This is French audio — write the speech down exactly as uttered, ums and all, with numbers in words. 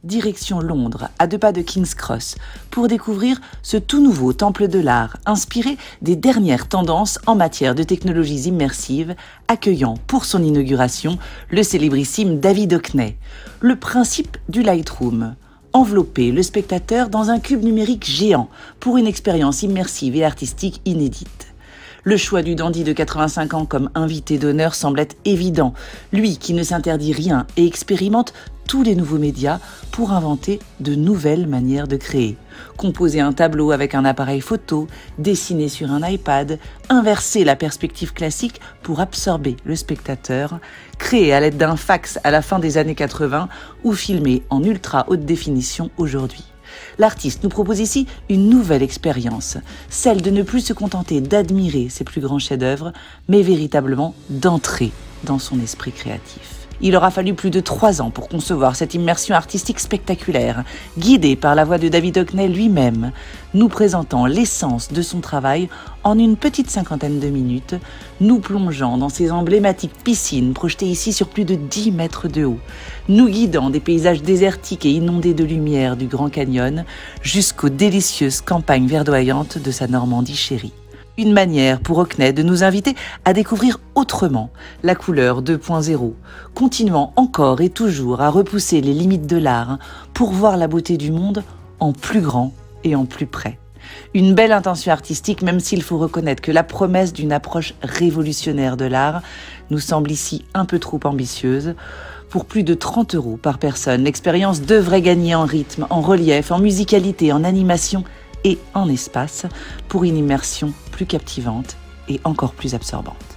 direction Londres, à deux pas de King's Cross, pour découvrir ce tout nouveau temple de l'art, inspiré des dernières tendances en matière de technologies immersives, accueillant pour son inauguration le célébrissime David Hockney. Le principe du Lightroom: envelopper le spectateur dans un cube numérique géant pour une expérience immersive et artistique inédite. Le choix du dandy de quatre-vingt-cinq ans comme invité d'honneur semble être évident, lui qui ne s'interdit rien et expérimente tous les nouveaux médias pour inventer de nouvelles manières de créer. Composer un tableau avec un appareil photo, dessiner sur un iPad, inverser la perspective classique pour absorber le spectateur, créer à l'aide d'un fax à la fin des années quatre-vingts ou filmer en ultra haute définition aujourd'hui. L'artiste nous propose ici une nouvelle expérience, celle de ne plus se contenter d'admirer ses plus grands chefs-d'œuvre, mais véritablement d'entrer dans son esprit créatif. Il aura fallu plus de trois ans pour concevoir cette immersion artistique spectaculaire, guidée par la voix de David Hockney lui-même, nous présentant l'essence de son travail en une petite cinquantaine de minutes, nous plongeant dans ces emblématiques piscines projetées ici sur plus de dix mètres de haut, nous guidant des paysages désertiques et inondés de lumière du Grand Canyon jusqu'aux délicieuses campagnes verdoyantes de sa Normandie chérie. Une manière pour Hockney de nous inviter à découvrir autrement la couleur deux point zéro, continuant encore et toujours à repousser les limites de l'art pour voir la beauté du monde en plus grand et en plus près. Une belle intention artistique, même s'il faut reconnaître que la promesse d'une approche révolutionnaire de l'art nous semble ici un peu trop ambitieuse. Pour plus de trente euros par personne, l'expérience devrait gagner en rythme, en relief, en musicalité, en animation et en espace pour une immersion plus captivante et encore plus absorbante.